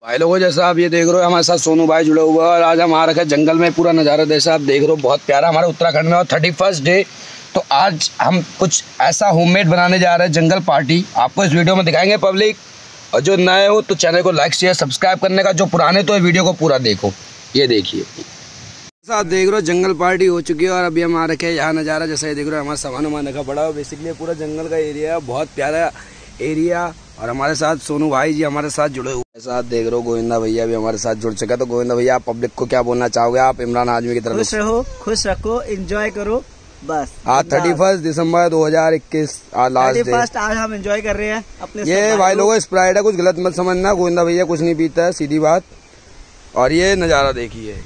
भाई लोगों जैसा आप ये देख रहे हो हमारे साथ सोनू भाई जुड़े हुए हैं और आज हम आ रखे जंगल में पूरा नज़ारा जैसा आप देख रहे हो बहुत प्यारा हमारे उत्तराखंड में और 31st डे। तो आज हम कुछ ऐसा होममेड बनाने जा रहे हैं जंगल पार्टी, आपको इस वीडियो में दिखाएंगे पब्लिक। और जो नए हो तो चैनल को लाइक शेयर सब्सक्राइब करने का, जो पुराने तो वीडियो को पूरा देखो। ये देखिए आप देख रहे हो जंगल पार्टी हो चुकी है और अभी हम आ रखे हैं यहाँ नज़ारा जैसा ये देख रहे हो हमारा सामान वामान रखा बड़ा बेसिकली पूरा जंगल का एरिया है, बहुत प्यारा एरिया। और हमारे साथ सोनू भाई जी हमारे साथ जुड़े हुए साथ देख रहे हो गोविंदा भैया भी हमारे साथ जुड़ चुका। तो गोविंदा भैया आप पब्लिक को क्या बोलना चाहोगे? आप इमरान हाशमी की तरफ खुश रहो, खुश रखो, एंजॉय करो बस। आज 31 दिसंबर 2021 लास्ट डे, आज हम एंजॉय कर रहे हैं अपने। ये भाई लोगों स्प्राइट है, कुछ गलत मत समझना, गोविंदा भैया कुछ नहीं पीता है, सीधी बात। और ये नज़ारा देखिए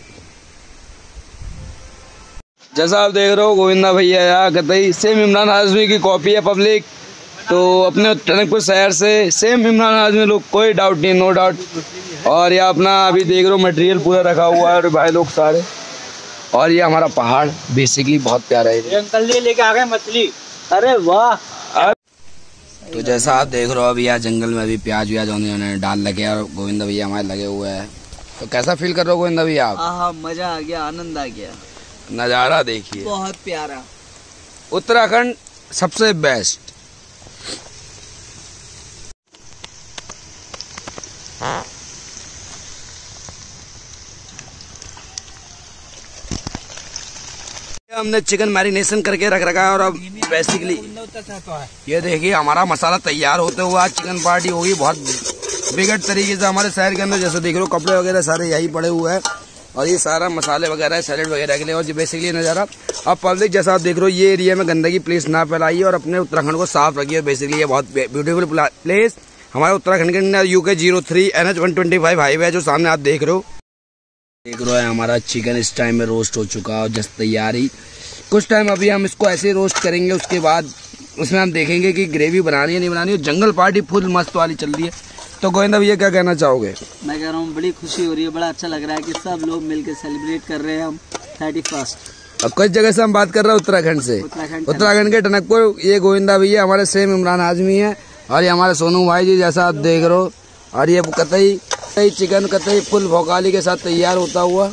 जैसा आप देख रहे हो गोविंदा भैया यार कतई सेम इमरान हाशमी की कॉपी है पब्लिक। तो अपने टनकपुर शहर से सेम इमरान हाशमी लोग, कोई डाउट नहीं, नो डाउट। और ये अपना अभी देख रहे हो मटेरियल पूरा रखा हुआ है और भाई लोग सारे। और ये हमारा पहाड़ बेसिकली बहुत प्यारा है। अंकल जी लेके आ गए मछली, अरे वाह। तो जैसा आप देख रहे हो अभी यहाँ जंगल में अभी प्याज व्याज उन्होंने डाल लगे और गोविंदा भैया हमारे लगे हुए हैं। तो कैसा फील कर रहे हो गोविंदा भैया आप? हाँ मजा आ गया, आनंद आ गया। नज़ारा देखिए बहुत प्यारा, उत्तराखंड सबसे बेस्ट। हमने चिकन मैरिनेशन करके रख रखा है और अब बेसिकली ये देखिए हमारा मसाला तैयार होते हुए आज चिकन पार्टी होगी बहुत बिगड़ तरीके से हमारे शहर के अंदर। जैसे देख रहे हो कपड़े वगैरह सारे यही पड़े हुए हैं और ये सारा मसाले वगैरह है सैलेड वगैरह के लिए। और बेसिकली नज़ारा अब पब्लिक जैसा आप देख रहे हो ये एरिया में गंदगी प्लीज ना फैलाइए और अपने उत्तराखंड को साफ रखिए। बेसिकली ये बहुत ब्यूटीफुल प्लेस हमारे उत्तराखंड के अंदर UK 03 NH 125 हाईवे है जो सामने आप देख रहे हो। देख रहे हो हमारा चिकन इस टाइम में रोस्ट हो चुका है और जस्ट तैयारी कुछ टाइम अभी हम इसको ऐसे रोस्ट करेंगे, उसके बाद उसमें हम देखेंगे कि ग्रेवी बनानी है नहीं बनानी है। जंगल पार्टी फुल मस्त वाली चल रही है। तो गोविंदा भैया क्या कहना चाहोगे? मैं कह रहा हूँ बड़ी खुशी हो रही है, बड़ा अच्छा लग रहा है कि सब लोग मिलकर सेलिब्रेट कर रहे हैं हम 31st। अब कुछ जगह से हम बात कर रहे हैं उत्तराखंड से, उत्तराखंड के टनकपुर। ये गोविंदा भैया हमारे सेम इमरान हाशमी है और ये हमारे सोनू भाई जी जैसा आप देख रहे हो। और ये कतई चिकन कतई फुल भोकाली के साथ तैयार होता हुआ।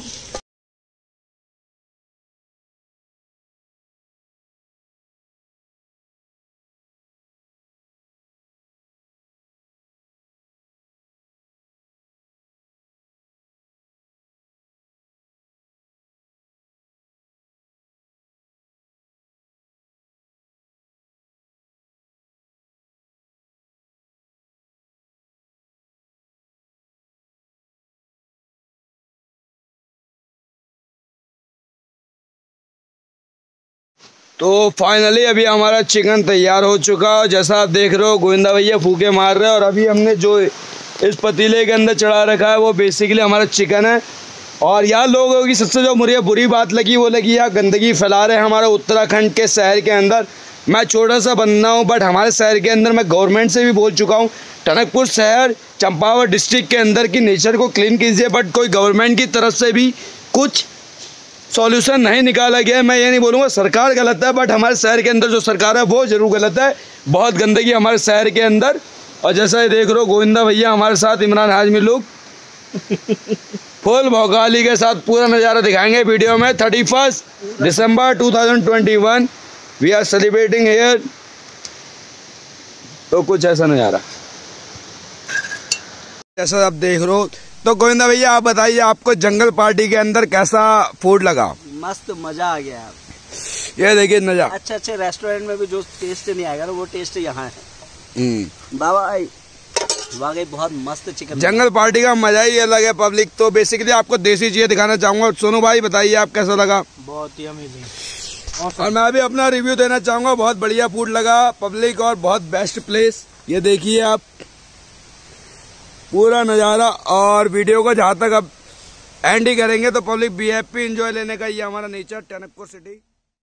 तो फाइनली अभी हमारा चिकन तैयार हो चुका है। जैसा आप देख रहे हो गोविंदा भैया फूके मार रहे हैं और अभी हमने जो इस पतीले के अंदर चढ़ा रखा है वो बेसिकली हमारा चिकन है। और यहाँ लोगों की सबसे जो मुझे बुरी बात लगी वो लगी यहाँ गंदगी फैला रहे हैं हमारे उत्तराखंड के शहर के अंदर। मैं छोटा सा बंदा हूँ बट हमारे शहर के अंदर मैं गवर्नमेंट से भी बोल चुका हूँ टनकपुर शहर चंपावत डिस्ट्रिक्ट के अंदर की नेचर को क्लीन कीजिए, बट कोई गवर्नमेंट की तरफ से भी कुछ सॉल्यूशन नहीं निकाला गया है। मैं ये नहीं बोलूँगा सरकार गलत है, बट हमारे शहर के अंदर जो सरकार है वो जरूर गलत है। बहुत गंदगी हमारे शहर के अंदर। और जैसा ये देख रहे हो गोविंदा भैया हमारे साथ इमरान हाशमी लोग फुल भौकाली के साथ पूरा नज़ारा दिखाएंगे वीडियो में। 31 दिसंबर 2021 वी आर सेलिब्रेटिंग हेयर। तो कुछ ऐसा नज़ारा जैसा आप देख रहे हो। तो गोविंदा भैया आप बताइए आपको जंगल पार्टी के अंदर कैसा फूड लगा? मस्त, मजा आ गया। ये देखिए नज़ारा, अच्छे रेस्टोरेंट में भी जो टेस्ट नहीं आएगा ना वो टेस्ट यहाँ है। बाबा वाकई बहुत मस्त चिकन। जंगल पार्टी का मजा ही अलग है पब्लिक। तो बेसिकली आपको देसी चीजें दिखाना चाहूंगा। सोनू भाई बताइए आप कैसा लगा? बहुत ही अमेजिंग। और मैं भी अपना रिव्यू देना चाहूंगा, बहुत बढ़िया फूड लगा पब्लिक और बहुत बेस्ट प्लेस। ये देखिए आप पूरा नज़ारा। और वीडियो को जहाँ तक अब एंड ही करेंगे तो पब्लिक VIP एंजॉय लेने का ये हमारा नेचर टनकपुर सिटी।